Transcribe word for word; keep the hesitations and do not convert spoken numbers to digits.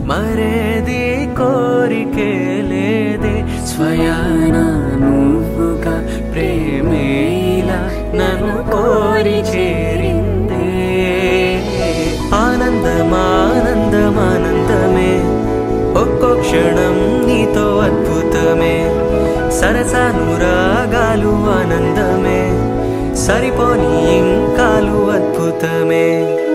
మరేది కోరికే లేదే స్వయాన నువ్వుగా ప్రేమే ఇలా నన్ను కోరి చేరిందే ఆనందమానందమానందమే ఒక్కో క్షణం నీతో అద్భుతమే సరసానురాగాలు ఆనందమే సరిపోని ఇంకాలు అద్భుతమే